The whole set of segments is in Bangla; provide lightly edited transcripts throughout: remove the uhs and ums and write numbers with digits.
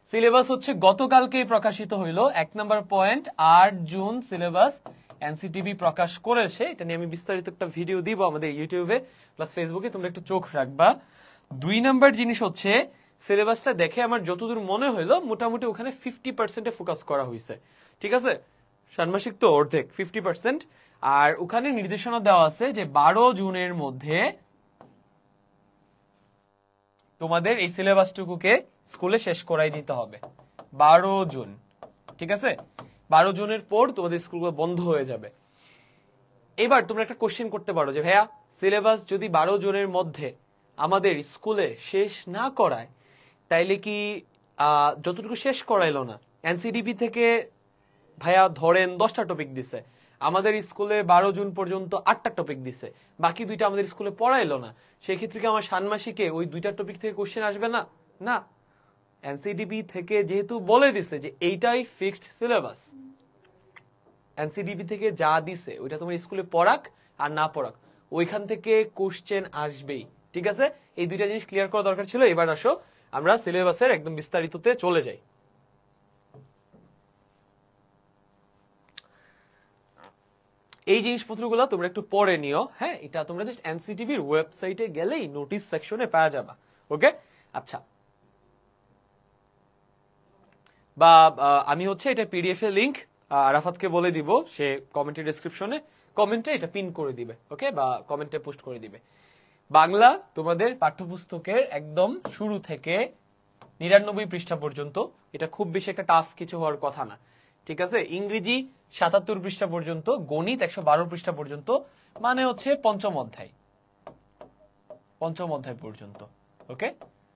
সিলেবাস হচ্ছে গতকালকেই প্রকাশিত হইলো। 1 number point 8 June syllabus NCTB প্রকাশ করেছে। এটা নিয়ে আমি বিস্তারিত একটা ভিডিও দিব আমাদের ইউটিউবে প্লাস ফেসবুকে, তোমরা একটু চোখ রাখবা। 2 নাম্বার জিনিস হচ্ছে সিলেবাসটা দেখে আমার যতদূর মনে হইলো মোটামুটি ওখানে 50% ফোকাস করা হয়েছে। ঠিক আছে, ষান্মাসিক তো অর্ধেক 50%। আর ওখানে নির্দেশনা দেওয়া আছে যে 12 জুনের মধ্যে তোমাদের এই সিলেবাসটুকুকে স্কুলে শেষ করাই দিতে হবে। 12 জুন, ঠিক আছে? 12 জুনের পর তোমাদের স্কুলগুলো বন্ধ হয়ে যাবে। এবার তোমরা একটা কোশ্চেন করতে পারো যে ভাইয়া সিলেবাস যদি 12 জুনের মধ্যে আমাদের স্কুলে শেষ না করায় তাইলে কি যতটুকু শেষ করাইলো না, এনসিডিবি থেকে ভাইয়া ধরেন 10টা টপিক দিছে, আমাদের স্কুলে 12 জুন পর্যন্ত 8টা টপিক দিছে, বাকি 2টা আমাদের স্কুলে পড়াইলো না, সেই ক্ষেত্রে কি আমার ষান্মাসিকে ওই 2টা টপিক থেকে কোশ্চেন আসবে না? না, এনসিডিবি থেকে যেহেতু বলে দিছে যে এইটাই ফিক্সড সিলেবাস, এনসিডিবি থেকে যা দিছে ওইটা তোমার স্কুলে পড়াক আর না পড়াক ওইখান থেকে কোশ্চেন আসবেই। ঠিক আছে, এই 2টা জিনিস ক্লিয়ার করা দরকার ছিল। এবার আসো আমরা সিলেবাসের একদম বিস্তারিততে চলে যাই। এই জিনিসপত্রগুলো তোমরা একটু পড়ে নিও। হ্যাঁ, এটা তোমরা জাস্ট এনসিটিভির ওয়েবসাইটে গেলেই নোটিস সেকশনে পাওয়া যাবা। ওকে, আচ্ছা। বা আমি হচ্ছে এটা পিডিএফ এর লিংক আরাফাতকে বলে দিব, সে কমেন্টের ডেসক্রিপশনে কমেন্টে এটা পিন করে দিবে। ওকে, বা কমেন্টে পোস্ট করে দিবে। বাংলা তোমাদের পাঠ্যপুস্তকের একদম শুরু থেকে 99 পৃষ্ঠা পর্যন্ত, এটা খুব বেশি একটা টাফ কিছু হওয়ার কথা না। ঠিক আছে, ইংরেজি 77 পৃষ্ঠা পর্যন্ত, গণিত 112 পৃষ্ঠা পর্যন্ত, মানে হচ্ছে পঞ্চম অধ্যায় পর্যন্ত। ওকে,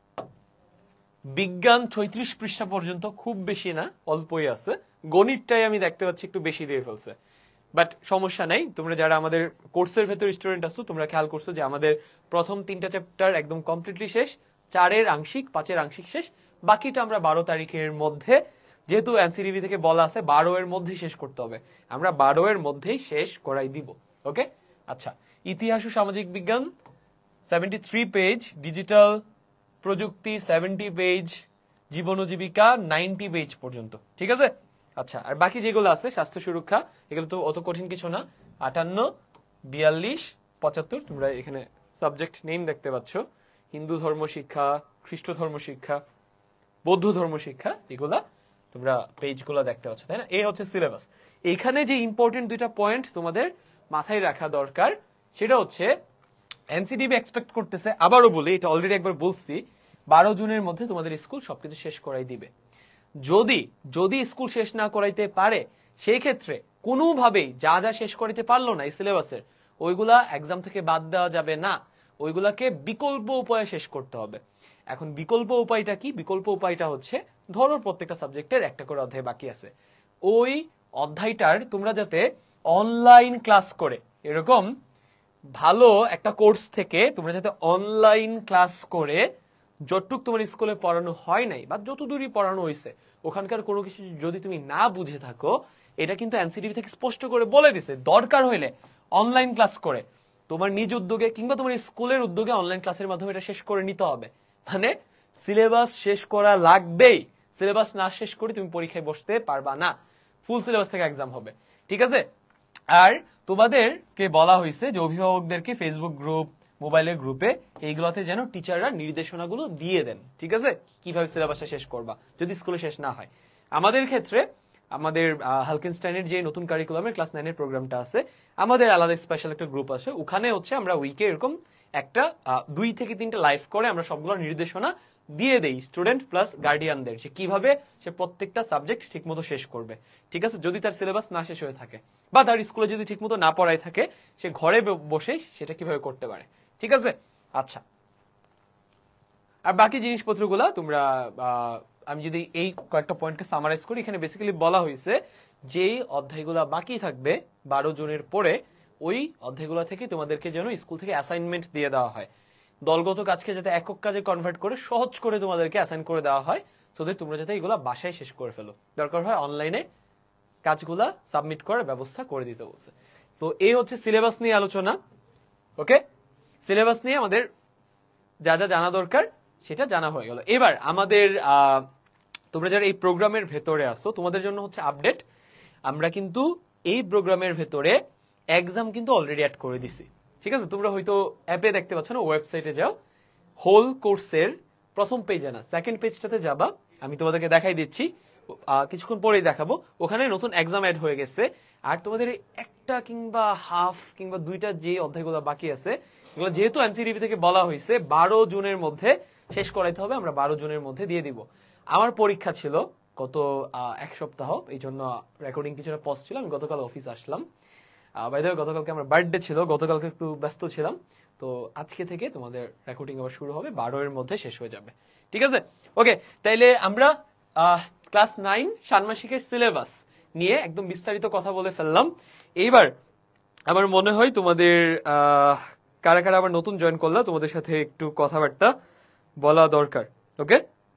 বিজ্ঞান 36 পৃষ্ঠা পর্যন্ত, খুব বেশি না, অল্পই আছে। গণিতটাই আমি দেখতে পাচ্ছি একটু বেশি দিয়ে ফেলছে, বাট সমস্যা নাই। তোমরা যারা আমাদের কোর্সের ভেতর স্টুডেন্ট আছো তোমরা খেয়াল করছো যে আমাদের প্রথম 3টা চ্যাপ্টার একদম কমপ্লিটলি শেষ, 4-এর আংশিক, 5-এর আংশিক শেষ, বাকিটা আমরা 12 তারিখের মধ্যে, যেহেতু এনসিডিবি থেকে বলা আছে 12 এর মধ্যে শেষ করতে হবে, আমরা 12 এর মধ্যেই শেষ করাই দিব। ওকে, আচ্ছা। ইতিহাস ও সামাজিক বিজ্ঞান 73 পেজ, ডিজিটাল প্রযুক্তি 70 পেজ, জীবন ও জীবিকা 90 পেজ পর্যন্ত। ঠিক আছে, আচ্ছা। আর বাকি যেগুলো আছে স্বাস্থ্য সুরক্ষা, এগুলো তো অত কঠিন কিছু না। 58, 42, 75, তোমরা এখানে সাবজেক্ট নেম দেখতে পাচ্ছ। হিন্দু ধর্ম শিক্ষা, খ্রিস্ট ধর্ম শিক্ষা, বৌদ্ধ ধর্ম শিক্ষা, এগুলা তোমরা পেজগুলো দেখতে পাচ্ছ, তাই না? এই হচ্ছে সিলেবাস। এখানে যে ইম্পর্টেন্ট 2টা পয়েন্ট তোমাদের মাথায় রাখা দরকার, সেটা হচ্ছে এনসিডিবি এক্সপেক্ট করতেছে, আবারও বলি, এটা অলরেডি একবার বলছি, 12 জুনের মধ্যে তোমাদের স্কুল সবকিছু শেষ করাই দিবে। যদি স্কুল শেষ না করাইতে পারে, সেই ক্ষেত্রে কোনোভাবেই যা যা শেষ করাইতে পারলো না এই সিলেবাসের, ওইগুলা এক্সাম থেকে বাদ দেওয়া যাবে না, ওইগুলাকে বিকল্প উপায়ে শেষ করতে হবে। এখন বিকল্প উপায়টা কি? বিকল্প উপায়টা হচ্ছে, ধরো প্রত্যেকটা সাবজেক্টের একটা করে অধ্যায় বাকি আছে, ওই অধ্যায়টার তোমরা যাতে অনলাইন ক্লাস করে, এরকম ভালো একটা কোর্স থেকে তোমরা যাতে অনলাইন ক্লাস করে যতটুক তোমার স্কুলে পড়ানো হয় নাই বা যত দূরই পড়ানো হয়েছে ওখানকার কোনো কিছু যদি তুমি না বুঝে থাকো, এটা কিন্তু এনসিটিভি থেকে স্পষ্ট করে বলে দিছে, দরকার হইলে অনলাইন ক্লাস করে তোমার নিজ উদ্যোগে কিংবা তোমার স্কুলের উদ্যোগে অনলাইন ক্লাসের মাধ্যমে এটা শেষ করে নিতে হবে। মানে সিলেবাস শেষ করা লাগবেই, সিলেবাস না শেষ করে তুমি পরীক্ষায় বসতে পারবা না, ফুল সিলেবাস থেকে এক্সাম হবে। ঠিক আছে, আর তোমাদেরকে বলা হয়েছে যে অভিভাবকদেরকে ফেসবুক গ্রুপ, মোবাইলের গ্রুপে এইগুলোতে যেন টিচাররা নির্দেশনাগুলো দিয়ে দেন। ঠিক আছে, কিভাবে সিলেবাসটা শেষ করবা যদি স্কুলে শেষ না হয়। আমাদের ক্ষেত্রে আমাদের হালকেনস্টাইনের যে নতুন কারিকুলামের ক্লাস 9 এর প্রোগ্রামটা আছে, আমাদের আলাদা স্পেশাল একটা গ্রুপ আছে, ওখানে হচ্ছে আমরা উইকে এরকম একটা 2 থেকে 3টা লাইভ করে আমরা সবগুলো নির্দেশনা দিয়ে দেই স্টুডেন্ট প্লাস গার্ডিয়ানদের, যে কিভাবে সে প্রত্যেকটা সাবজেক্ট ঠিকমতো শেষ করবে। ঠিক আছে, যদি তার সিলেবাস না শেষ হয়ে থাকে বা তার স্কুলে যদি ঠিকমতো না পড়াই থাকে, সে ঘরে বসে সেটা কিভাবে করতে পারে। ঠিক আছে, আচ্ছা। আর বাকি জিনিসপত্রগুলো তোমরা, আমি যদি এই কয়েকটা পয়েন্টকে সামারাইজ করি, এখানে বেসিক্যালি বলা হয়েছে যেই অধ্যায়গুলো বাকি থাকবে 12 জুনের পরে, ওই অধ্যায়গুলো থেকে তোমাদেরকে যেন স্কুল থেকে অ্যাসাইনমেন্ট দিয়ে দেওয়া হয়, দলগত কাজকে যাতে একক কাজে কনভার্ট করে সহজ করে তোমাদেরকে অ্যাসাইন করে দেওয়া হয়, সো দ্যাট তোমরা যাতে এগুলো বাসায় শেষ করে ফেলো, দরকার হয় অনলাইনে কাজগুলা সাবমিট করার ব্যবস্থা করে দিতে বলছে। তো এই হচ্ছে সিলেবাস নিয়ে আলোচনা। ওকে, সিলেবাস নিয়ে আমাদের যা যা জানা দরকার সেটা জানা হয়ে গেল। এবার আমাদের তোমরা যারা এই প্রোগ্রামের ভেতরে আসো তোমাদের জন্য হচ্ছে আপডেট, আমরা কিন্তু এই প্রোগ্রামের ভেতরে এক্সাম কিন্তু অলরেডি অ্যাড করে দিছি। ঠিক আছে, তোমরা হয়তো অ্যাপে দেখতে পাচ্ছ না, ওয়েবসাইটে যাও, হোল কোর্সের প্রথম পেজে না সেকেন্ড পেজটাতে যাবা, আমি তোমাদেরকে দেখাই দিচ্ছি, কিছুক্ষণ পরেই দেখাবো। ওখানে নতুন এক্সাম অ্যাড হয়ে গেছে। আর তোমাদের একটা কিংবা হাফ কিংবা দুইটা যে অধ্যায়গুলো বাকি আছে এগুলো যেহেতু এনসিডিবি থেকে বলা হয়েছে 12 জুনের মধ্যে শেষ করাইতে হবে, আমরা 12 জুনের মধ্যে দিয়ে দিব। আমার পরীক্ষা ছিল গত এক সপ্তাহ, এই জন্য রেকর্ডিং কিছুটা পজ ছিল, আমি গতকাল অফিস আসলাম। বাই দ্য ওয়ে গতকালকে আমার বার্থডে ছিল, গতকালকে একটু ব্যস্ত ছিলাম, তো আজকে থেকে তোমাদের রেকর্ডিং আবার শুরু হবে, 12 এর মধ্যে শেষ হয়ে যাবে। ঠিক আছে, ওকে, তাইলে আমরা ক্লাস 9 ষান্মাসিকের সিলেবাস নিয়ে একদম বিস্তারিত কথা বলে ফেললাম। এইবার আমার মনে হয় তোমাদের কারা কারা আবার নতুন জয়েন করলা, তোমাদের সাথে একটু কথাবার্তা বলা দরকার। ওকে,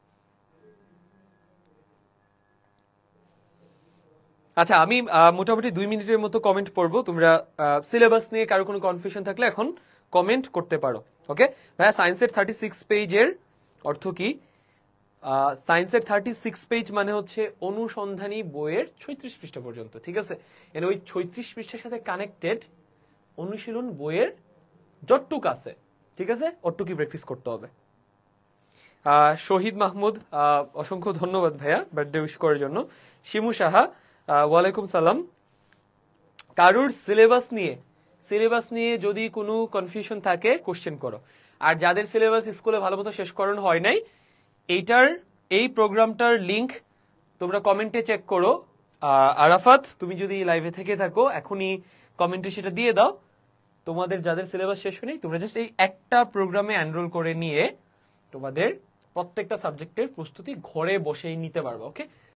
আচ্ছা, আমি মোটামুটি 2 মিনিটের মতো কমেন্ট পড়বো। তোমরা সিলেবাস নিয়ে কারো কোনো কনফিউশন থাকলে এখন কমেন্ট করতে পারো। ওকে ভাইয়া, সায়েন্সের 36 পেজের অর্থ কি? সায়েন্সের 36 পেজ মানে হচ্ছে অনুসন্ধানী বইয়ের 36 পৃষ্ঠা পর্যন্ত। ঠিক আছে, এর ওই 36 পৃষ্ঠার সাথে কানেক্টেড অনুশীলন বইয়ের যতটুক আছে, ঠিক আছে, অতটুকুই প্র্যাকটিস করতে হবে। শহীদ মাহমুদ, অসংখ্য ধন্যবাদ ভাইয়া বার্থডে উইশ করার জন্য। শিমু সাহা, ওয়ালাইকুম সালাম। কারুর সিলেবাস নিয়ে যদি কোনো কনফিউশন থাকে কোশ্চেন করো। আর যাদের সিলেবাস স্কুলে ভালো মতো শেষ করানো হয় নাই, এই প্রোগ্রামটার লিংক তোমরা কমেন্টে চেক করো। আরাফাত, তুমি যদি লাইভে থেকে থাকো এখনই কমেন্টে সেটা দিয়ে দাও। তোমাদের যাদের সিলেবাস শেষ হয়নি, তোমরা জাস্ট এই একটা প্রোগ্রামে এনরোল করে নিয়ে তোমাদের প্রত্যেকটা সাবজেক্টের প্রস্তুতি ঘরে বসেই নিতে পারবে। ওকে।